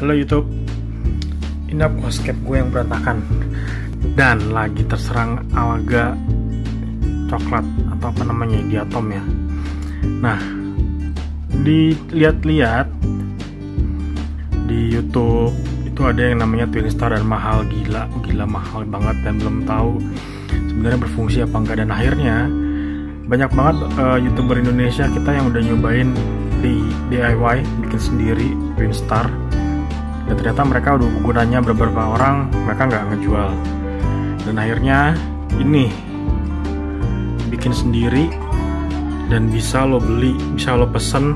Halo YouTube, ini aquascape gue yang berantakan dan lagi terserang alga coklat atau apa namanya, diatom ya. Nah, dilihat-lihat di YouTube itu ada yang namanya Twin Star dan mahal, gila mahal banget, dan belum tahu sebenarnya berfungsi apa enggak. Dan akhirnya banyak banget YouTuber Indonesia kita yang udah nyobain di DIY, bikin sendiri Twin Star, dan ternyata mereka udah gunanya beberapa orang, mereka nggak ngejual. Dan akhirnya ini bikin sendiri dan bisa lo beli, bisa lo pesen,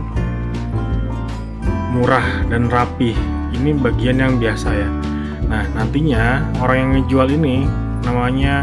murah dan rapi. Ini bagian yang biasa ya. Nah, nantinya orang yang ngejual ini namanya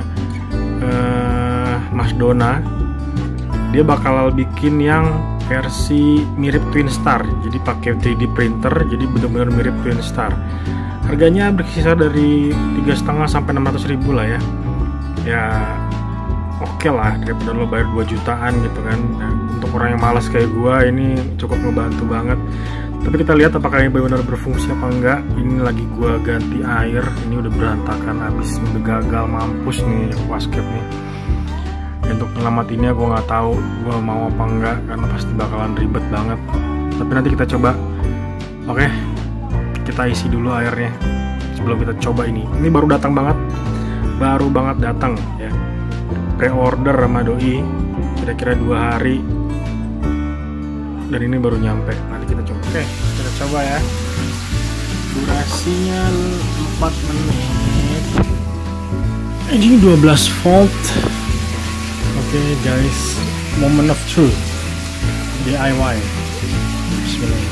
Mas Dona, dia bakal bikin yang versi mirip Twin Star, jadi pakai 3D printer, jadi benar-benar mirip Twin Star. Harganya berkisar dari 3,5 sampai 600 ribu lah ya. Ya oke lah, daripada lo bayar 2 jutaan gitu kan. Nah, untuk orang yang malas kayak gua ini cukup ngebantu banget. Tapi kita lihat apakah ini benar-benar berfungsi apa enggak. Ini lagi gua ganti air, ini udah berantakan habis, udah gagal, mampus nih aquascape nih. Untuk nyelamatinnya gue nggak tahu gue mau apa enggak, karena pasti bakalan ribet banget. Tapi nanti kita coba. Oke, kita isi dulu airnya sebelum kita coba ini. Ini baru datang banget, baru banget datang ya. Pre-order sama doi kira-kira 2 hari, dan ini baru nyampe. Nanti kita coba. Oke, kita coba ya. Durasinya 4 menit. Ini 12 volt. Oke guys, moment of truth, DIY. Bismillah.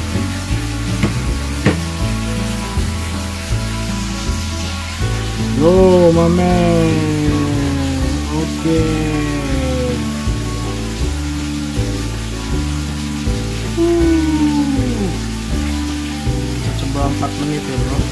Go my man. Oke. Kita coba 4 menit ya bro.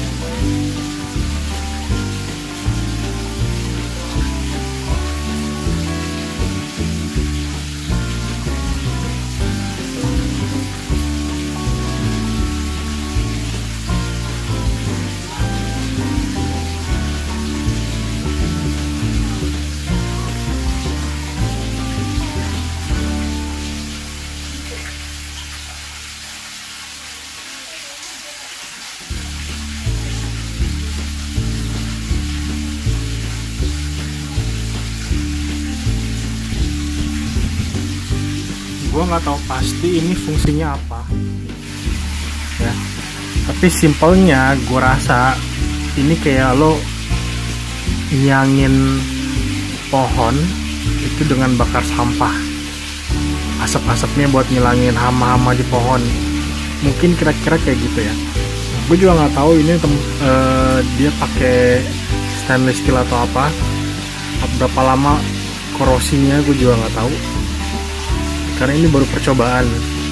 Gue nggak tahu pasti ini fungsinya apa ya, tapi simpelnya gue rasa ini kayak lo nyangin pohon itu dengan bakar sampah. Asap-asapnya buat ngilangin hama-hama di pohon, mungkin kira-kira kayak gitu ya. Gue juga nggak tahu ini dia pakai stainless steel atau apa, berapa lama korosinya gue juga nggak tahu, karena ini baru percobaan.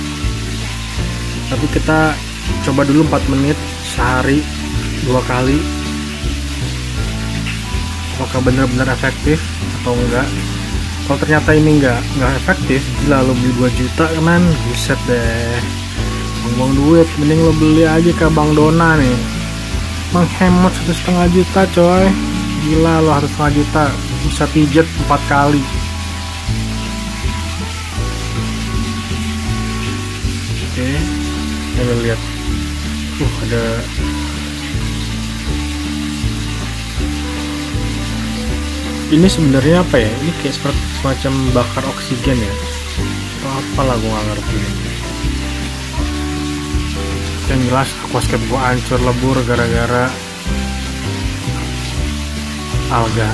Tapi kita coba dulu 4 menit sehari 2 kali, apakah benar-benar efektif atau enggak. Kalau ternyata ini enggak efektif, gila lo beli 2 juta kan, buset deh, buang-buang duit. Mending lo beli aja ke Bang Dona nih, menghemat 1,5 juta coy. Gila, lo harus 1,5 juta bisa pijet 4 kali. Oke, kita lihat. Ada ini sebenarnya apa ya? Ini kayak seperti semacam bakar oksigen ya, atau apalah gue nggak ngerti. Yang jelas aquascape gue hancur lebur gara-gara alga.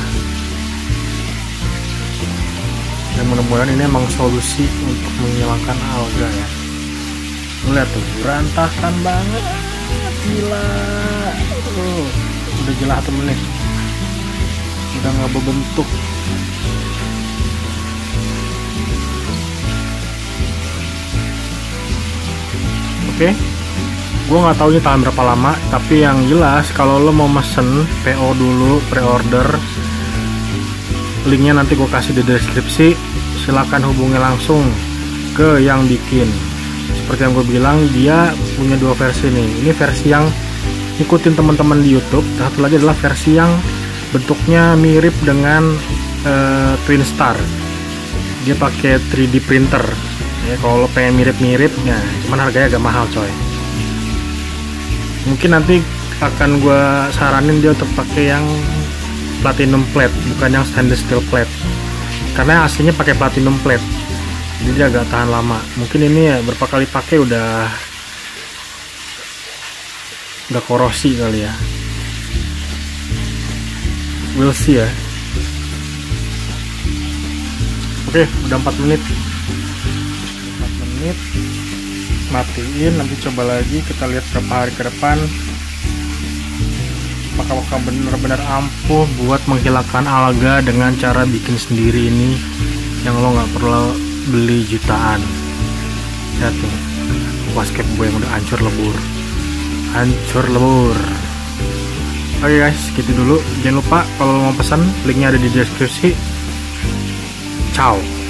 Dan mudah-mudahan ini emang solusi untuk menghilangkan alga ya. Lihat tuh, berantakan banget, gila. Udah jelas temen nih, udah nggak berbentuk. Oke, gue nggak tahu ini tahan berapa lama, tapi yang jelas kalau lo mau mesen PO dulu, pre-order, linknya nanti gue kasih di deskripsi. Silahkan hubungi langsung ke yang bikin. Seperti yang gue bilang, dia punya 2 versi nih. Ini versi yang ikutin teman-teman di YouTube. Satu lagi adalah versi yang bentuknya mirip dengan Twinstar. Dia pakai 3D printer. Ya, kalau lo pengen mirip-mirip, ya, cuman harganya agak mahal coy. Mungkin nanti akan gue saranin dia untuk pakai yang platinum plate, bukan yang stainless steel plate. Karena aslinya pakai platinum plate, jadi dia agak tahan lama. Mungkin ini ya berapa kali pakai udah korosi kali ya. We'll see ya. Oke, udah 4 menit. Matiin, nanti coba lagi, kita lihat berapa hari ke depan apakah benar-benar ampuh buat menghilangkan alga dengan cara bikin sendiri ini yang lo nggak perlu beli jutaan. Lihat tuh, wascape gue yang udah hancur lebur. Oke guys, gitu dulu. Jangan lupa kalau mau pesan, linknya ada di deskripsi. Ciao.